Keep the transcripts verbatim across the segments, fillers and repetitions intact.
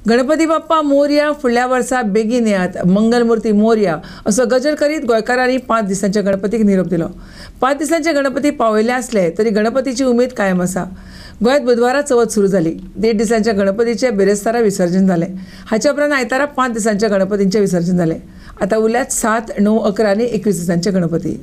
गणपती बाप्पा मोरया, फुडल्या वर्सा बेगीन येयात, मंगलमूर्ती मोरया असो गजर करीत गोंयकारांनी पांच दिसांच्या गणपतीक निरोप दिलो। पांच दिसांचे गणपती पावयले असले तरी गणपतीची उमेद कायम आसा। गोंयांत बुधवारा चवथ सुरू जाली। देड दिसांच्या गणपतीचे बेरेस्तारा विसर्जन जालें। हाच्या उपरांत आयतारा पांच दिसांच्या गणपतींचे विसर्जन जालें। आतां उरल्यात सात, णव, अकरा आनी एकवीस दिसांचे गणपती।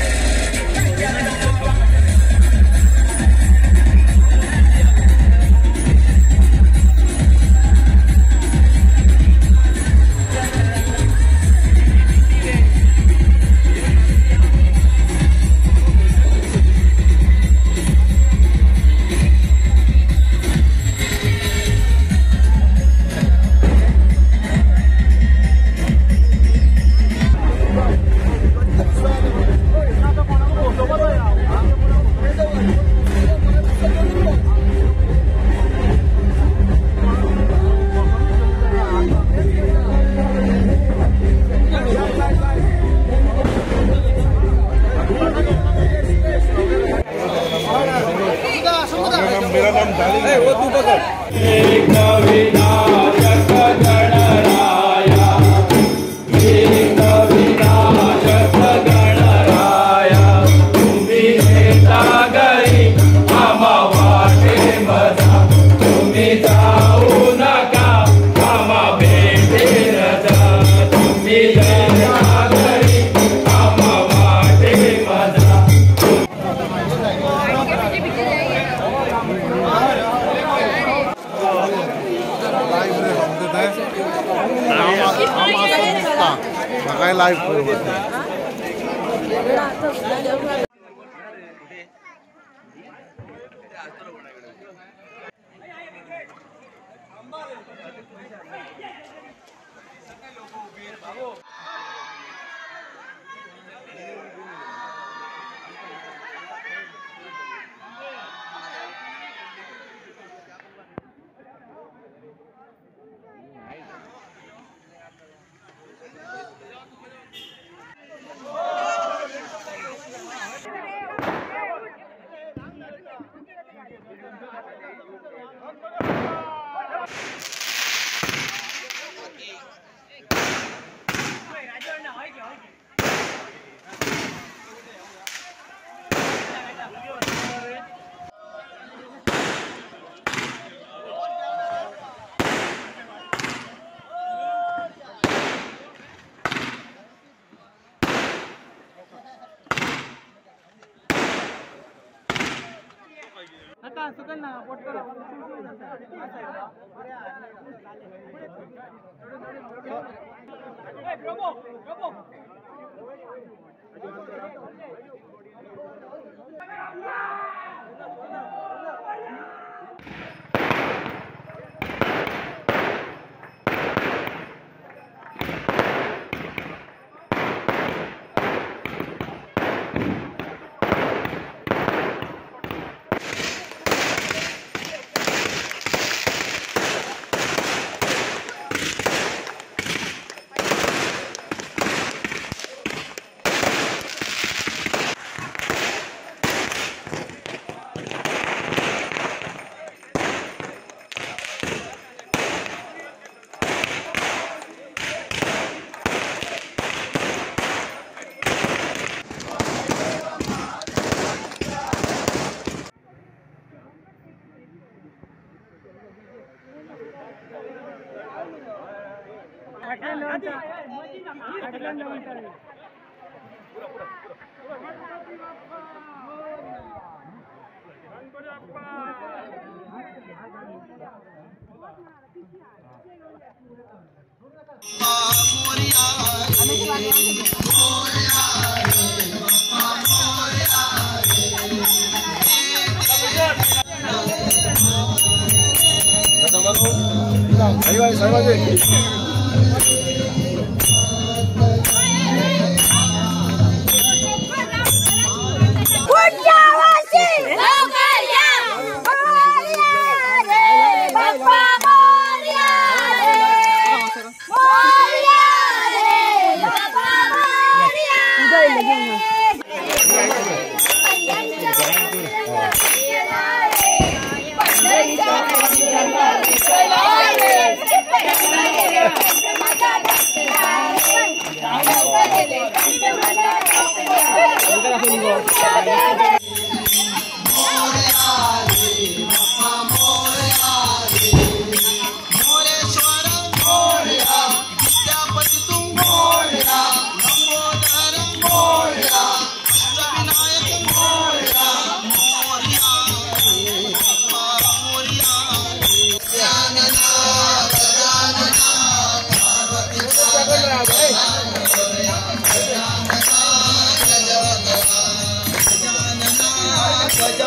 मेरा नाम डाली है वो तू लाइव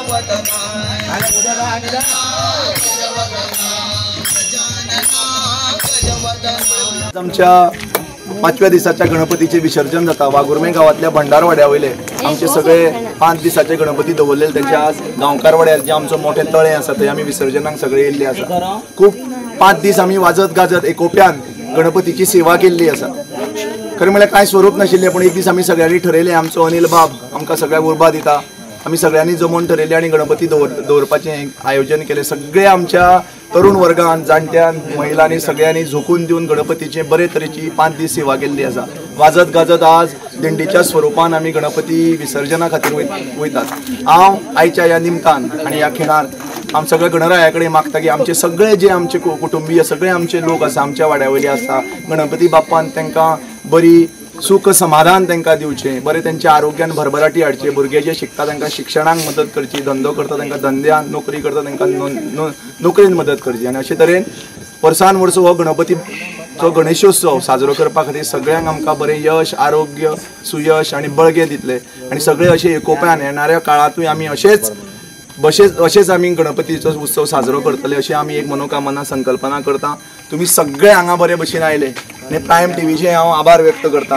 आमच्या पाचव्या दिसाच्या गणपतीचे विसर्जन जाता वागुर्मे गावातल्या भंडारवाड्या वयले आमचे सगळे पांच दिसाचे गणपती दवरलेले त्यांच्या आज गांवकार वाड्यार जे आमचो मोठे तळे आसा थंय आमी विसर्जनाक सगळे येयल्ले आसा। खूप पांच दीस आमी वाजत गाजत एकोप्यान गणपतीची सेवा केल्ली आसा। खरें म्हळ्यार कांय स्वरूप नाशिल्लें पण एक दीस आमी सगळ्यांनी ठरयलें आमचो अनिल बाब आमकां सगळ्यांक उर्बा दिता आमी सगळ्यांनी जमून ठरयलें आनी गणपती दवर दवरपाचें आयोजन केलें। सगळे आमच्या तरुण वर्गान जाणट्यान महिलांनी सगळ्यांनी झोकून दिवन गणपतीचे बरे तरेची पांच दीस सेवा केल्ली आसा। वाजत गाजत आज दिंडीच्या स्वरुपान आमी गणपती विसर्जना खातीर वयतात। हांव आयच्या ह्या निमतान आनी ह्या खिणार आम सगळे गणराया कडेन मागता की आमचे सगळे जे आमचे कुटुंबीय सगळे आमचे लोक आसा आमच्या वाड्या वयले आसा गणपती बाप्पान तांकां बरी सुख समाधान तांकां दिवचें, बरें त्यांच्या आरोग्यान भरभराटी हाडची, भुरगे जे शिकता तांकां शिक्षणाक मदत करची, धंदो करता तांकां धंद्यान नोकरी करता तांकां नोकरेन मदत करची आनी अशे तरेन वर्सान वर्स हो गणपतीचो गणेशोत्सव साजरो करपा खातीर सगळ्यांक आमकां बरें यश आरोग्य सुयश आनी बळगें दितले आनी सगळे अशे एकोप्यान येणाऱ्या काळांतूय आमी अशेच बशेच अशेच आमी गणपतीचो उत्सव साजरो करतले अशी आमी एक मनोकामना संकल्पना करता। तुम्ही सगळे हांगा बरे भशेन आयले आनी प्रायम टीव्हीचे हांव आभार व्यक्त करता।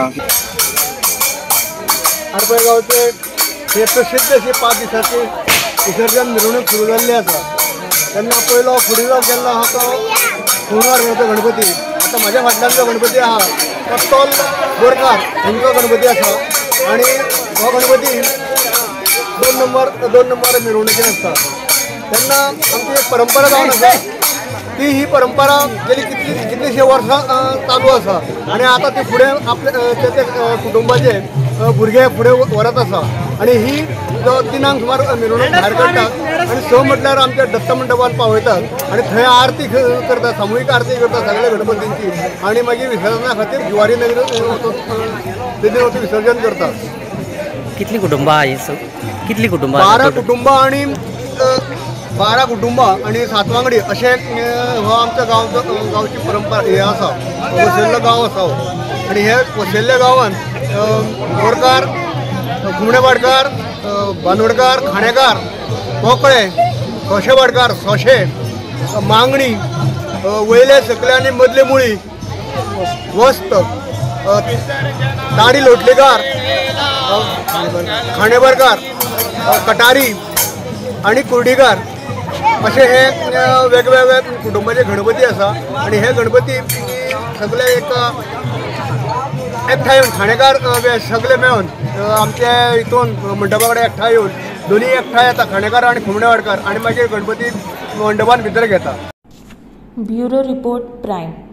आरपळगांवचे हे प्रसिद्ध अशी पांच दिसांची विसर्जन मिरवणूक सुरू जाल्ली आसा। तेन्ना पयलो फुडेलो गेल्लो आहा तो कुंवार तो गणपती, आतां म्हाज्या फाटल्यान जो गणपती आहा तो तोल बोरकार हांचो गणपती आसा आनी हो गणपती दोन नंबर दोन नंबर मिरवणुकीन आसता। तेन्ना आमची एक परंपरा जावन आसा ती ही परंपरा गेली कितली कितलीशीं वर्सां चालू आसा आनी आतां ती फुडें आपले ते कुटुंबाचे भुरगे फुडें व्हरत आसा आनी ही जो तिनांक सुमार मिरवणूक भायर काडटात आनी स म्हटल्यार आमच्या दत्त मंडपान पावयतात आनी थंय आरती करतात, सामुहीक आरती करतात सगळ्या गणपतींची आनी मागीर विसर्जना खातीर जुवारी नगरी तेजेर वचून विसर्जन करतात। कितली कुटुंबां आहा कितली कुटुंबां बारा कुटुंबां आनी बारा कुटुंबां आनी सात वांगडी अशें हो आमच्या गांवचो गांवची परंपरा हे आसा। वसयल्लो गांव आसा आनी हे वसयल्ल्या गांवांत बोरकार घुमणेवाडकार बांदोडकार खाणेकार मोकळे सोशेवाडकार सोशे मांगणी वयले सकले आनी मदले मुळी वस्त दाडी लोटलेकार खाणेबरकार कटारी आणि कुर्डीकार असे हे वेगवेगळे कुटुंबाचे गणपती आसा आनी हे गणपती सगळे एक एकठांय येवन खाणेकार सगळे मेळून आमचे हितून मंडपा कडेन एकठांय येवन दोनी एकठांय येता खाणेकार आनी घुमणेवाडकार आनी मागीर गणपती मंडपान भितर घेता। Bureau report prime.